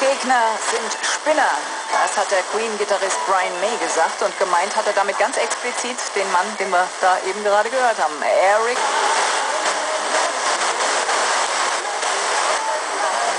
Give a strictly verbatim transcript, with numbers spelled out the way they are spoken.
Gegner sind Spinner. Das hat der Queen-Gitarrist Brian May gesagt und gemeint hat er damit ganz explizit den Mann, den wir da eben gerade gehört haben. Eric